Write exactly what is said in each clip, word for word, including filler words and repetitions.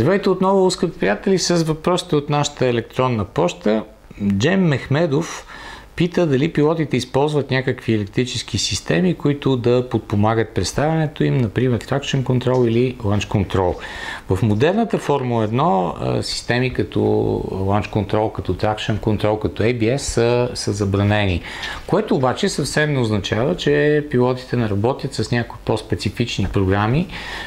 Здравейте отново, скъпи приятели, с въпросите от нашата електронна поща. Джем Мехмедов пита дали пилотите използват някакви електрически системи, които да подпомагат представянето им, например Traction Control или Launch Control. В модерната Формула едно системи като Launch Control, като Traction Control, като ей би ес са, са забранени, което обаче съвсем не означава, че пилотите не работят с някои по-специфични програми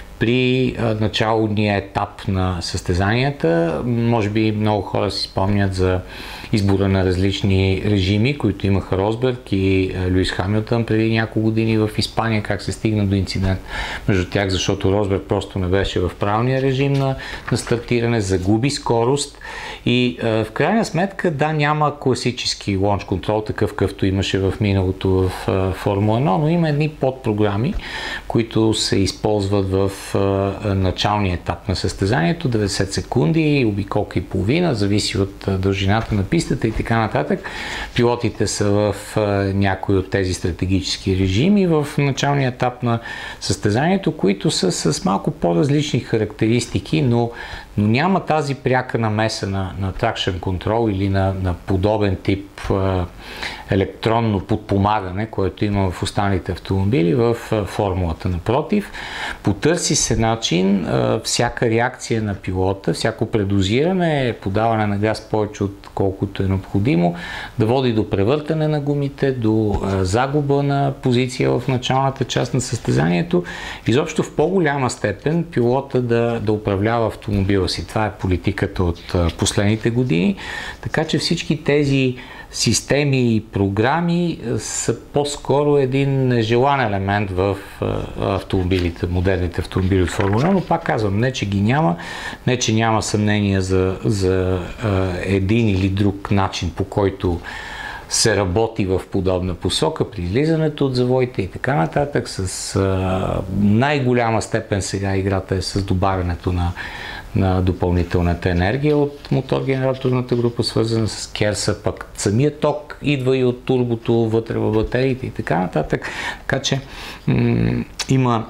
при началния етап на състезанията. Може би много хора си спомнят за избора на различни режими, които имаха Росберг и Луис Хамилтън преди няколко години в Испания, как се стигна до инцидент между тях, защото Росберг просто не беше в правилния режим на, на стартиране, загуби скорост и е, в крайна сметка да, няма класически Launch Control, такъв какъвто имаше в миналото в е, Формула едно, но има едни подпрограми, които се използват в е, началния етап на състезанието, деветдесет секунди, обиколка и половина, зависи от е, дължината на пистата и така нататък. Пилотите са в е, някои от тези стратегически режими в началния етап на състезанието, които са с малко по-различни характеристики, но, но няма тази пряка намеса на, на Traction Control или на, на подобен тип е, електронно подпомагане, което има в останалите автомобили в е, формулата. Напротив, потърси се начин е, всяка реакция на пилота, всяко предозиране, подаване на газ повече от колкото е необходимо, да води до превъртане на гумите, до е, загуба на позиция в началната част на състезанието, изобщо в по-голяма степен пилота да, да управлява автомобила си. Това е политиката от е, последните години, така че всички тези системи и програми са по-скоро един нежелан елемент в автомобилите, модерните автомобили от Формула едно, но пак казвам, не че ги няма, не че няма съмнение за, за един или друг начин, по който се работи в подобна посока при излизането от завоите и така нататък. С най-голяма степен сега играта е с добавянето на на допълнителната енергия от мотор-генераторната група, свързана с керса, пък самият ток идва и от турбото вътре в батериите и така нататък. Така че м- има,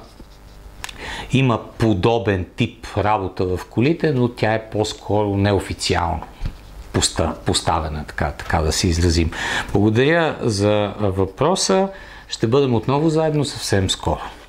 има подобен тип работа в колите, но тя е по-скоро неофициално поставена, така, така да се изразим. Благодаря за въпроса. Ще бъдем отново заедно съвсем скоро.